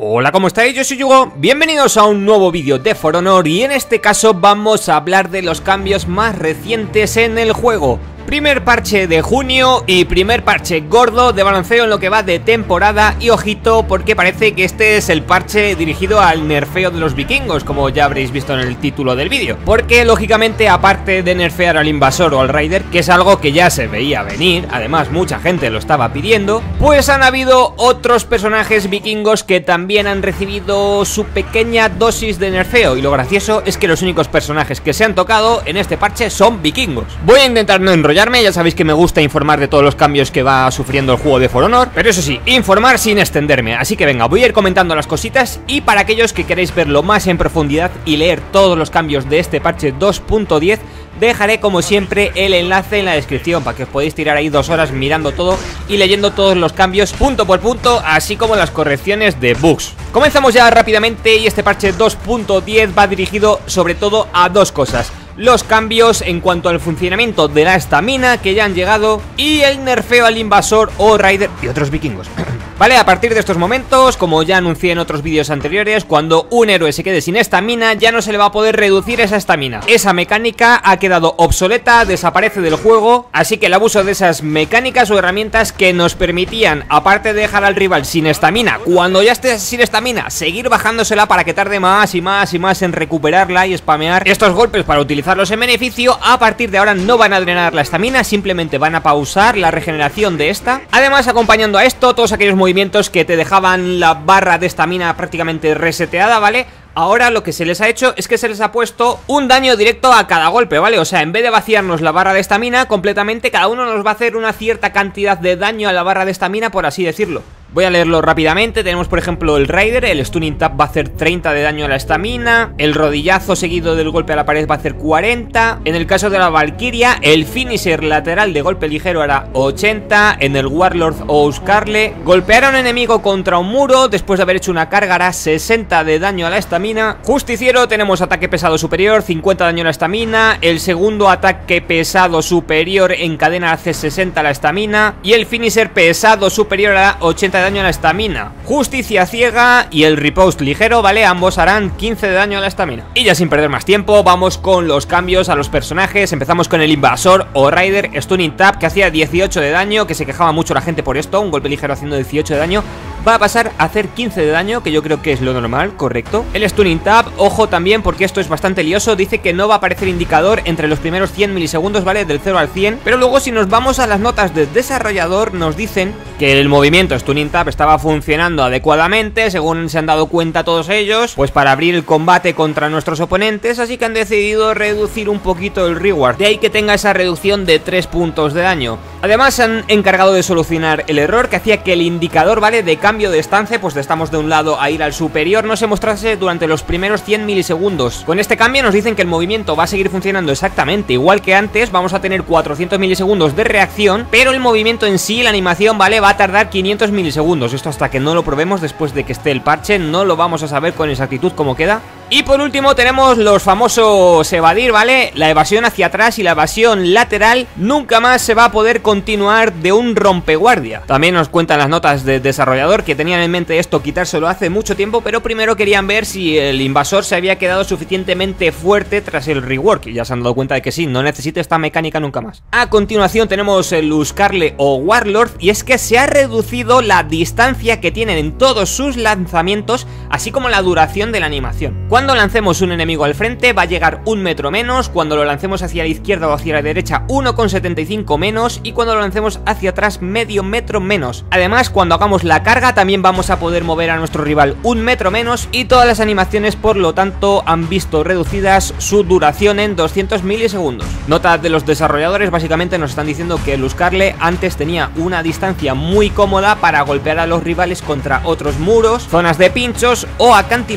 Hola, ¿cómo estáis? Yo soy Yugo, bienvenidos a un nuevo vídeo de For Honor y en este caso vamos a hablar de los cambios más recientes en el juego. Primer parche de junio y primer parche gordo de balanceo en lo que va de temporada. Y ojito porque parece que este es el parche dirigido al nerfeo de los vikingos, como ya habréis visto en el título del vídeo. Porque lógicamente, aparte de nerfear al invasor o al raider, que es algo que ya se veía venir, además mucha gente lo estaba pidiendo, pues han habido otros personajes vikingos que también han recibido su pequeña dosis de nerfeo. Y lo gracioso es que los únicos personajes que se han tocado en este parche son vikingos. Voy a intentar no enrollarme, ya sabéis que me gusta informar de todos los cambios que va sufriendo el juego de For Honor, pero eso sí, informar sin extenderme. Así que venga, voy a ir comentando las cositas. Y para aquellos que queréis verlo más en profundidad y leer todos los cambios de este parche 2.10, dejaré como siempre el enlace en la descripción para que os podáis tirar ahí 2 horas mirando todo y leyendo todos los cambios punto por punto, así como las correcciones de bugs. Comenzamos ya rápidamente y este parche 2.10 va dirigido sobre todo a dos cosas: los cambios en cuanto al funcionamiento de la estamina que ya han llegado y el nerfeo al invasor o raider y otros vikingos. Vale, a partir de estos momentos, como ya anuncié en otros vídeos anteriores, cuando un héroe se quede sin estamina ya no se le va a poder reducir esa estamina. Esa mecánica ha quedado obsoleta, desaparece del juego, así que el abuso de esas mecánicas o herramientas que nos permitían, aparte de dejar al rival sin estamina, cuando ya esté sin estamina, seguir bajándosela para que tarde más y más y más en recuperarla y spamear estos golpes para utilizarlos en beneficio, a partir de ahora no van a drenar la estamina, simplemente van a pausar la regeneración de esta. Además, acompañando a esto, todos aquellos movimientos que te dejaban la barra de estamina prácticamente reseteada, ¿vale? Ahora lo que se les ha hecho es que se les ha puesto un daño directo a cada golpe, ¿vale? O sea, en vez de vaciarnos la barra de estamina completamente, cada uno nos va a hacer una cierta cantidad de daño a la barra de estamina, por así decirlo. Voy a leerlo rápidamente. Tenemos por ejemplo el Raider, el Stunning Tap va a hacer 30 de daño a la estamina. El rodillazo seguido del golpe a la pared va a hacer 40. En el caso de la Valkyria, el Finisher lateral de golpe ligero hará 80. En el Warlord o Uskarle, golpear a un enemigo contra un muro después de haber hecho una carga hará 60 de daño a la estamina. Justiciero, tenemos ataque pesado superior, 50 daño a la estamina. El segundo ataque pesado superior en cadena hace 60 a la estamina. Y el Finisher pesado superior hará 80 daño a la estamina. Justicia ciega y el riposte ligero, ¿vale? Ambos harán 15 de daño a la estamina. Y ya sin perder más tiempo, vamos con los cambios a los personajes. Empezamos con el invasor o raider Stunning Tap, que hacía 18 de daño, que se quejaba mucho la gente por esto. Un golpe ligero haciendo 18 de daño va a pasar a hacer 15 de daño, que yo creo que es lo normal, correcto. El Stunning Tap, ojo también porque esto es bastante lioso, dice que no va a aparecer indicador entre los primeros 100 milisegundos, ¿vale? Del 0 al 100, pero luego si nos vamos a las notas de desarrollador nos dicen que el movimiento Stunning Tap estaba funcionando adecuadamente, según se han dado cuenta todos ellos, pues para abrir el combate contra nuestros oponentes, así que han decidido reducir un poquito el reward, de ahí que tenga esa reducción de 3 puntos de daño. Además se han encargado de solucionar el error que hacía que el indicador, ¿vale? De cambio de estancia, pues estamos de un lado a ir al superior, no se mostrase durante los primeros 100 milisegundos. Con este cambio nos dicen que el movimiento va a seguir funcionando exactamente igual que antes, vamos a tener 400 milisegundos de reacción, pero el movimiento en sí, la animación, ¿vale? Va a tardar 500 milisegundos. Esto hasta que no lo probemos después de que esté el parche no lo vamos a saber con exactitud cómo queda. Y por último tenemos los famosos evadir, ¿vale? La evasión hacia atrás y la evasión lateral nunca más se va a poder continuar de un rompeguardia. También nos cuentan las notas de desarrollador que tenían en mente esto quitárselo hace mucho tiempo, pero primero querían ver si el invasor se había quedado suficientemente fuerte tras el rework, y ya se han dado cuenta de que sí, no necesita esta mecánica nunca más. A continuación tenemos el Uskarle o Warlord, y es que se ha reducido la distancia que tienen en todos sus lanzamientos, así como la duración de la animación. Cuando lancemos un enemigo al frente va a llegar 1 metro menos, cuando lo lancemos hacia la izquierda o hacia la derecha 1,75 menos, y cuando lo lancemos hacia atrás medio metro menos. Además, cuando hagamos la carga también vamos a poder mover a nuestro rival 1 metro menos, y todas las animaciones por lo tanto han visto reducidas su duración en 200 milisegundos. Nota de los desarrolladores, básicamente nos están diciendo que el Uskarle antes tenía una distancia muy cómoda para golpear a los rivales contra otros muros, zonas de pinchos o acantilados.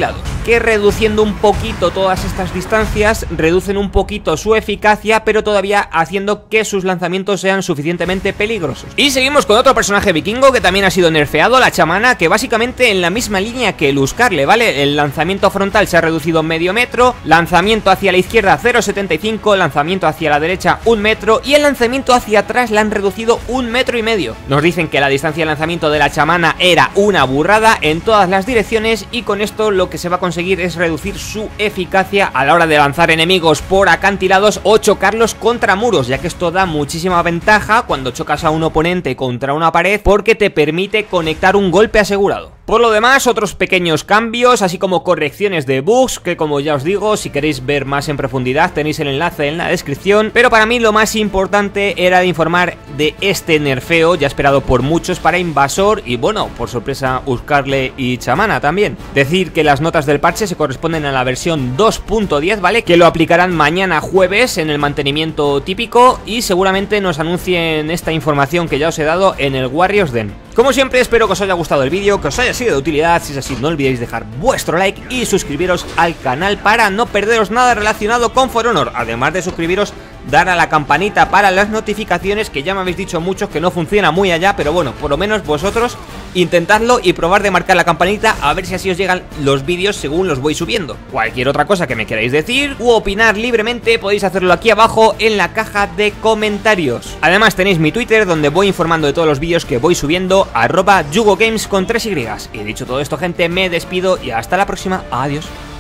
que reduciendo un poquito todas estas distancias, reducen un poquito su eficacia, pero todavía haciendo que sus lanzamientos sean suficientemente peligrosos. Y seguimos con otro personaje vikingo que también ha sido nerfeado, la chamana, que básicamente en la misma línea que el Huskarle, ¿vale? El lanzamiento frontal se ha reducido medio metro, lanzamiento hacia la izquierda 0,75, lanzamiento hacia la derecha 1 metro y el lanzamiento hacia atrás la han reducido 1,5 metros. Nos dicen que la distancia de lanzamiento de la chamana era una burrada en todas las direcciones y con esto lo que se va a conseguir es reducir su eficacia a la hora de lanzar enemigos por acantilados o chocarlos contra muros, ya que esto da muchísima ventaja cuando chocas a un oponente contra una pared porque te permite conectar un golpe asegurado. Por lo demás, otros pequeños cambios, así como correcciones de bugs, que como ya os digo, si queréis ver más en profundidad tenéis el enlace en la descripción, pero para mí lo más importante era de informar de este nerfeo, ya esperado por muchos para Invasor y bueno, por sorpresa Huskarle y chamana también. Decir que las notas del parche se corresponden a la versión 2.10, ¿vale? Que lo aplicarán mañana jueves en el mantenimiento típico y seguramente nos anuncien esta información que ya os he dado en el Warriors Den. Como siempre, espero que os haya gustado el vídeo, que os haya sido de utilidad. Si es así, no olvidéis dejar vuestro like y suscribiros al canal para no perderos nada relacionado con For Honor. Además de suscribiros, dar a la campanita para las notificaciones, que ya me habéis dicho muchos que no funciona muy allá, pero bueno, por lo menos vosotros intentadlo y probar de marcar la campanita a ver si así os llegan los vídeos según los voy subiendo. Cualquier otra cosa que me queráis decir u opinar libremente podéis hacerlo aquí abajo en la caja de comentarios. Además tenéis mi Twitter donde voy informando de todos los vídeos que voy subiendo, @yugogames con 3 Y. Y dicho todo esto, gente, me despido y hasta la próxima. Adiós.